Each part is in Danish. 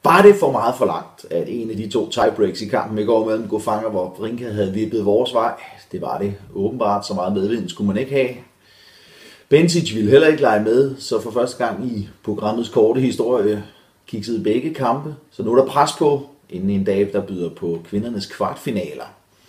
Var det for meget forlangt, at en af de to tiebreaks i kampen i går mellem Gofang og Wawrinka havde vippet vores vej? Det var det åbenbart. Så meget medvind skulle man ikke have. Bencic ville heller ikke lege med, så for første gang i programmets korte historie kiggede begge kampe. Så nu er der pres på, inden en dag, der byder på kvindernes kvartfinaler.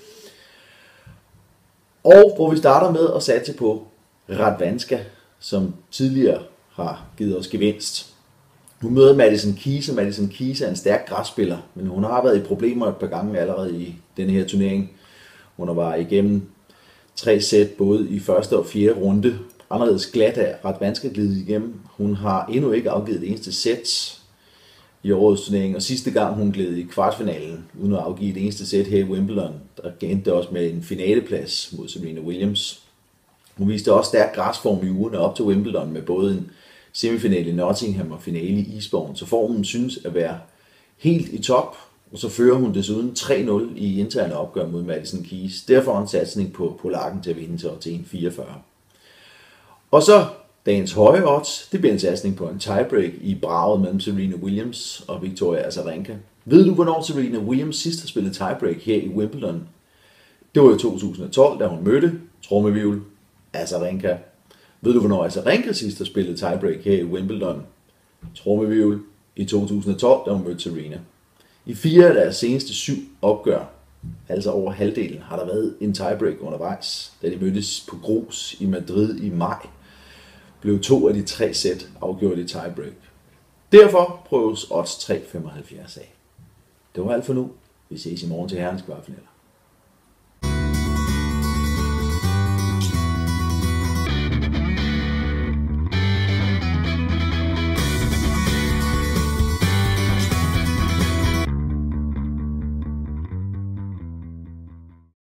Og hvor vi starter med at satse på Radwanska, som tidligere har givet os gevinst. Hun møder Madison Keys, og Madison Keys er en stærk græsspiller, men hun har været i problemer et par gange allerede i denne her turnering. Hun var igennem 3 sæt både i første og fjerde runde. Anderledes glat er Radwanska glidet igennem. Hun har endnu ikke afgivet det eneste sæt i årets turnering, og sidste gang hun gled i kvartfinalen uden at afgive det eneste sæt her i Wimbledon, der endte det også med en finaleplads mod Serena Williams. Hun viste også stærk græsform i ugerne op til Wimbledon med både en semifinale i Nottingham og finale i Eastbourne, så formen synes at være helt i top, og så fører hun desuden 3-0 i interne opgør mod Madison Keys. Derfor en satsning på polakken til at vinde til 1,44. Og så dagens høje odds, det bliver en satsning på en tiebreak i braget mellem Serena Williams og Victoria Azarenka. Ved du, hvornår Serena Williams sidst har spillet tiebreak her i Wimbledon? Det var i 2012, da hun mødte trommehvirvel Azarenka. Ved du, hvornår Azarenka sidst har spillet tiebreak her i Wimbledon? Trommehvirvel i 2012, da hun mødte Serena. I 4 af deres seneste 7 opgør, altså over halvdelen, har der været en tiebreak undervejs. Da de mødtes på grus i Madrid i maj, blev 2 af de 3 sæt afgjort i tiebreak. Derfor prøves odds 3,75 af. Det var alt for nu. Vi ses i morgen til herrens kvartfinaler.